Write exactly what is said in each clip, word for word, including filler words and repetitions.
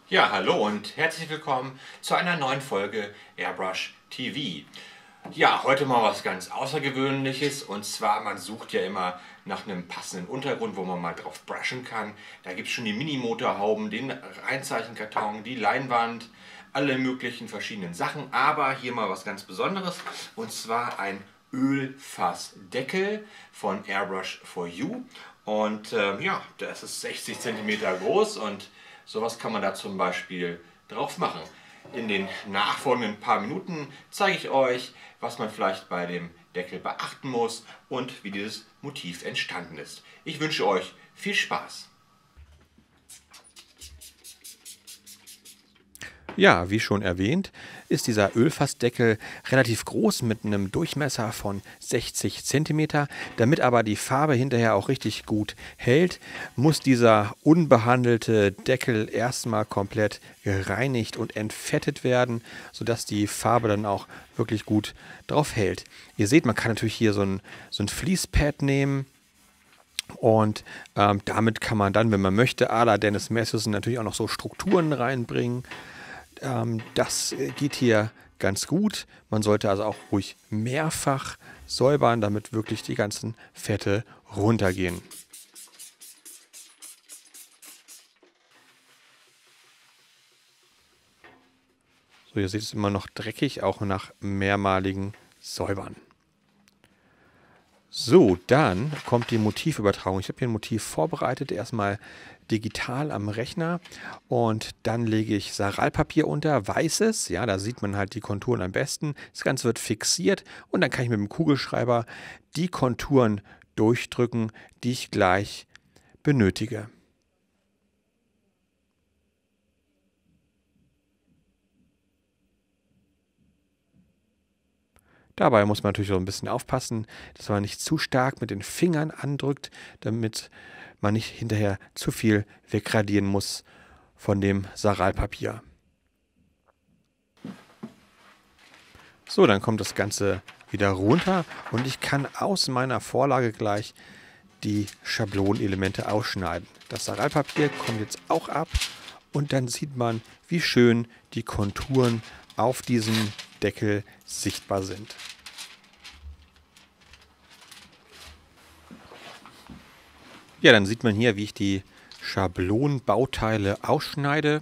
Ja, hallo und herzlich willkommen zu einer neuen Folge Airbrush T V. Ja, heute mal was ganz Außergewöhnliches, und zwar, man sucht ja immer nach einem passenden Untergrund, wo man mal drauf brushen kann. Da gibt es schon die Mini-Motorhauben, den Einzeichenkarton, die Leinwand, alle möglichen verschiedenen Sachen, aber hier mal was ganz Besonderes, und zwar ein Ölfassdeckel von Airbrush for You. Und ähm, ja, das ist sechzig Zentimeter groß, und sowas kann man da zum Beispiel drauf machen. In den nachfolgenden paar Minuten zeige ich euch, was man vielleicht bei dem Deckel beachten muss und wie dieses Motiv entstanden ist. Ich wünsche euch viel Spaß. Ja, wie schon erwähnt, ist dieser Ölfassdeckel relativ groß mit einem Durchmesser von sechzig Zentimeter. Damit aber die Farbe hinterher auch richtig gut hält, muss dieser unbehandelte Deckel erstmal komplett gereinigt und entfettet werden, sodass die Farbe dann auch wirklich gut drauf hält. Ihr seht, man kann natürlich hier so ein, so ein Fließpad nehmen. Und ähm, damit kann man dann, wenn man möchte, à la Dennis Matheson natürlich auch noch so Strukturen reinbringen. Ähm, das geht hier ganz gut. Man sollte also auch ruhig mehrfach säubern, damit wirklich die ganzen Fette runtergehen. So, ihr seht es immer noch dreckig, auch nach mehrmaligen Säubern. So, dann kommt die Motivübertragung. Ich habe hier ein Motiv vorbereitet, erstmal digital am Rechner, und dann lege ich Saralpapier unter, weißes, ja, da sieht man halt die Konturen am besten. Das Ganze wird fixiert und dann kann ich mit dem Kugelschreiber die Konturen durchdrücken, die ich gleich benötige. Dabei muss man natürlich auch ein bisschen aufpassen, dass man nicht zu stark mit den Fingern andrückt, damit man nicht hinterher zu viel wegradieren muss von dem Saralpapier. So, dann kommt das Ganze wieder runter und ich kann aus meiner Vorlage gleich die Schablonenelemente ausschneiden. Das Saralpapier kommt jetzt auch ab und dann sieht man, wie schön die Konturen auf diesem Deckel sichtbar sind. Ja, dann sieht man hier, wie ich die Schablonenbauteile ausschneide.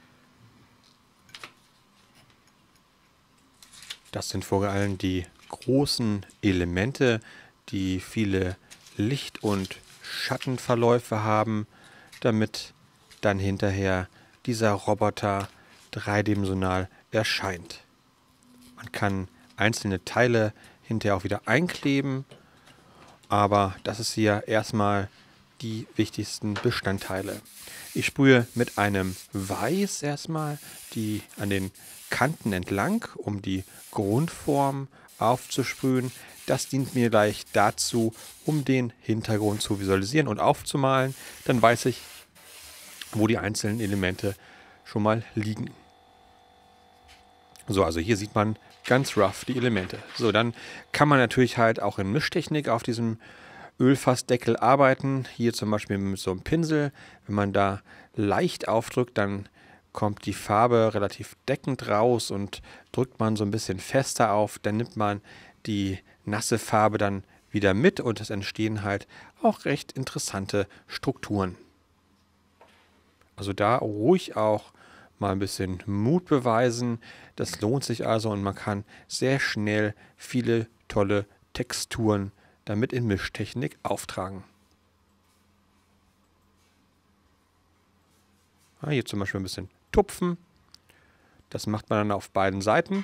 Das sind vor allem die großen Elemente, die viele Licht- und Schattenverläufe haben, damit dann hinterher dieser Roboter dreidimensional erscheint. Man kann einzelne Teile hinterher auch wieder einkleben, aber das ist hier erstmal die wichtigsten Bestandteile. Ich sprühe mit einem Weiß erstmal die an den Kanten entlang, um die Grundform aufzusprühen. Das dient mir gleich dazu, um den Hintergrund zu visualisieren und aufzumalen. Dann weiß ich, wo die einzelnen Elemente schon mal liegen. So, also hier sieht man ganz rough die Elemente. So, dann kann man natürlich halt auch in Mischtechnik auf diesem Ölfassdeckel arbeiten. Hier zum Beispiel mit so einem Pinsel. Wenn man da leicht aufdrückt, dann kommt die Farbe relativ deckend raus, und drückt man so ein bisschen fester auf, dann nimmt man die nasse Farbe dann wieder mit und es entstehen halt auch recht interessante Strukturen. Also da ruhig auch mal ein bisschen Mut beweisen. Das lohnt sich also, und man kann sehr schnell viele tolle Texturen damit in Mischtechnik auftragen. Ja, hier zum Beispiel ein bisschen tupfen. Das macht man dann auf beiden Seiten.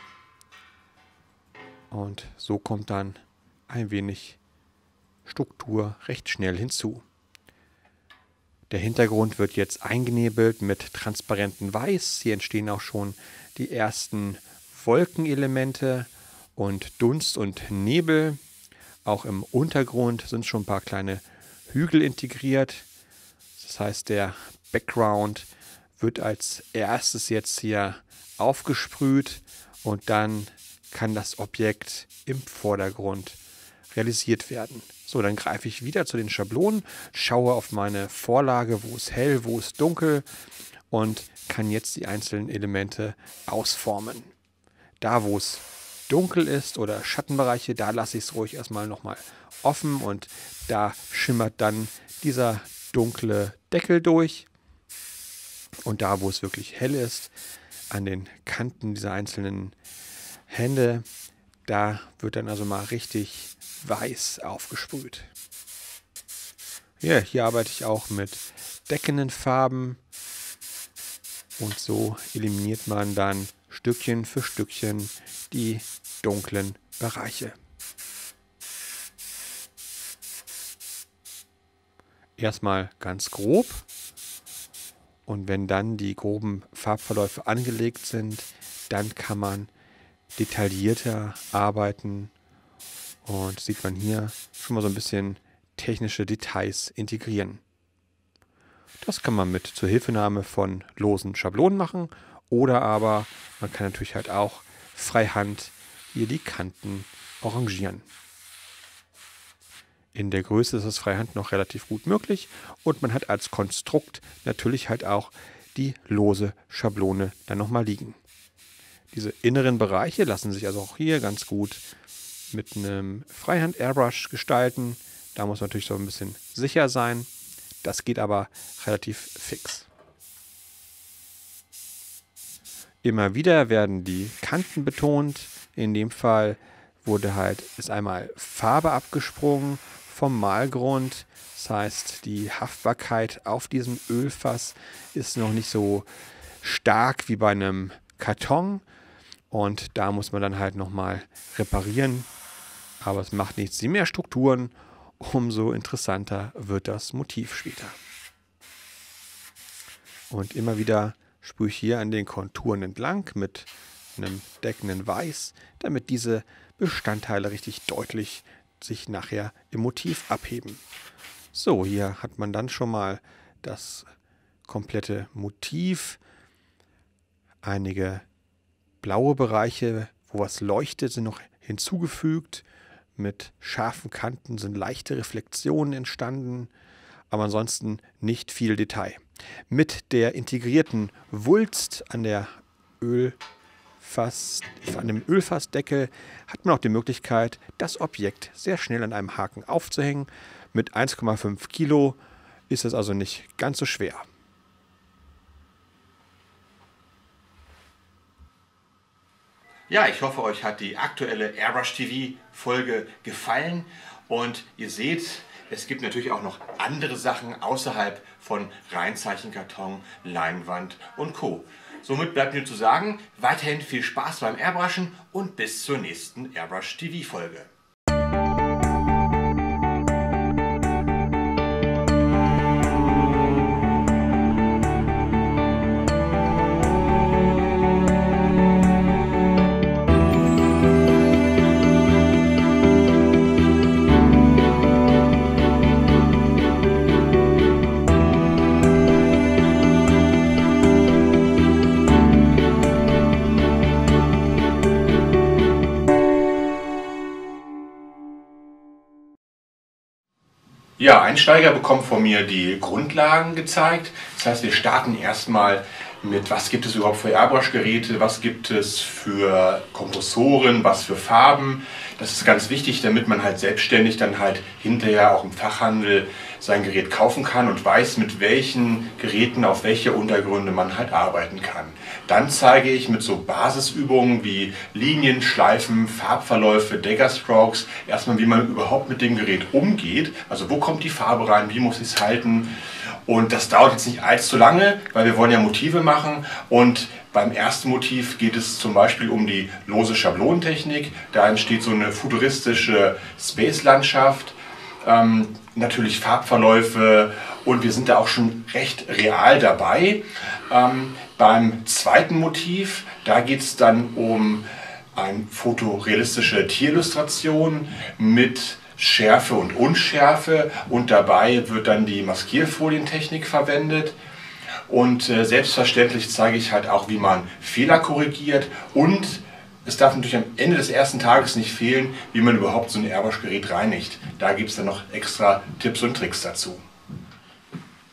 Und so kommt dann ein wenig Struktur recht schnell hinzu. Der Hintergrund wird jetzt eingenebelt mit transparentem Weiß. Hier entstehen auch schon die ersten Wolkenelemente und Dunst und Nebel. Auch im Untergrund sind schon ein paar kleine Hügel integriert. Das heißt, der Background wird als erstes jetzt hier aufgesprüht, und dann kann das Objekt im Vordergrund realisiert werden. So, dann greife ich wieder zu den Schablonen, schaue auf meine Vorlage, wo ist hell, wo ist dunkel, und kann jetzt die einzelnen Elemente ausformen. Da, wo es dunkel ist oder Schattenbereiche, da lasse ich es ruhig erstmal nochmal offen und da schimmert dann dieser dunkle Deckel durch. Und da, wo es wirklich hell ist, an den Kanten dieser einzelnen Hände, da wird dann also mal richtig weiß aufgesprüht. Ja, hier arbeite ich auch mit deckenden Farben und so eliminiert man dann Stückchen für Stückchen die dunklen Bereiche. Erstmal ganz grob und wenn dann die groben Farbverläufe angelegt sind, dann kann man detaillierter arbeiten und sieht man hier schon mal so ein bisschen technische Details integrieren. Das kann man mit Zuhilfenahme von losen Schablonen machen oder aber man kann natürlich halt auch freihand hier die Kanten arrangieren. In der Größe ist es freihand noch relativ gut möglich und man hat als Konstrukt natürlich halt auch die lose Schablone dann nochmal liegen. Diese inneren Bereiche lassen sich also auch hier ganz gut mit einem Freihand-Airbrush gestalten. Da muss man natürlich so ein bisschen sicher sein. Das geht aber relativ fix. Immer wieder werden die Kanten betont. In dem Fall wurde halt ist einmal Farbe abgesprungen vom Malgrund. Das heißt, die Haftbarkeit auf diesem Ölfass ist noch nicht so stark wie bei einem Karton. Und da muss man dann halt nochmal reparieren. Aber es macht nichts. Je mehr Strukturen, umso interessanter wird das Motiv später. Und immer wieder sprühe ich hier an den Konturen entlang mit einem deckenden Weiß, damit diese Bestandteile richtig deutlich sich nachher im Motiv abheben. So, hier hat man dann schon mal das komplette Motiv. Einige blaue Bereiche, wo was leuchtet, sind noch hinzugefügt. Mit scharfen Kanten sind leichte Reflexionen entstanden, aber ansonsten nicht viel Detail. Mit der integrierten Wulst an der Ölfass, an dem Ölfassdeckel hat man auch die Möglichkeit, das Objekt sehr schnell an einem Haken aufzuhängen. Mit eins Komma fünf Kilo ist es also nicht ganz so schwer. Ja, ich hoffe, euch hat die aktuelle Airbrush T V-Folge gefallen und ihr seht, es gibt natürlich auch noch andere Sachen außerhalb von Reinzeichenkarton, Leinwand und Co. Somit bleibt mir zu sagen, weiterhin viel Spaß beim Airbrushen und bis zur nächsten Airbrush T V-Folge. Ja, Einsteiger bekommen von mir die Grundlagen gezeigt. Das heißt, wir starten erstmal mit, was gibt es überhaupt für Airbrush-Geräte, was gibt es für Kompressoren, was für Farben. Das ist ganz wichtig, damit man halt selbstständig dann halt hinterher auch im Fachhandel sein Gerät kaufen kann und weiß, mit welchen Geräten auf welche Untergründe man halt arbeiten kann. Dann zeige ich mit so Basisübungen wie Linien, Schleifen, Farbverläufe, Daggerstrokes erstmal, wie man überhaupt mit dem Gerät umgeht. Also wo kommt die Farbe rein, wie muss ich es halten. Und das dauert jetzt nicht allzu lange, weil wir wollen ja Motive machen. Und beim ersten Motiv geht es zum Beispiel um die lose Schablonentechnik. Da entsteht so eine futuristische Space-Landschaft. Ähm, natürlich Farbverläufe und wir sind da auch schon recht real dabei. Ähm, beim zweiten Motiv, da geht es dann um eine fotorealistische Tierillustration mit Schärfe und Unschärfe und dabei wird dann die Maskierfolientechnik verwendet. Und äh, selbstverständlich zeige ich halt auch, wie man Fehler korrigiert und es darf natürlich am Ende des ersten Tages nicht fehlen, wie man überhaupt so ein Airbrush-Gerät reinigt. Da gibt es dann noch extra Tipps und Tricks dazu.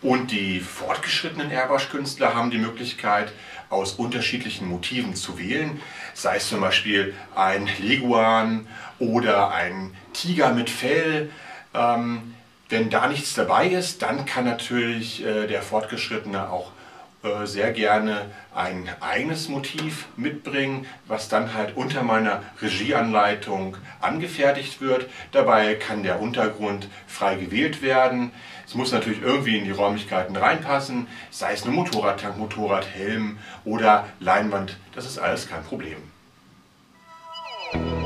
Und die fortgeschrittenen Airbrush-Künstler haben die Möglichkeit, aus unterschiedlichen Motiven zu wählen, sei es zum Beispiel ein Leguan oder ein Tiger mit Fell. Ähm, wenn da nichts dabei ist, dann kann natürlich äh, der Fortgeschrittene auch äh, sehr gerne ein eigenes Motiv mitbringen, was dann halt unter meiner Regieanleitung angefertigt wird. Dabei kann der Untergrund frei gewählt werden. Es muss natürlich irgendwie in die Räumlichkeiten reinpassen, sei es eine Motorradtank, Motorradhelm oder Leinwand, das ist alles kein Problem.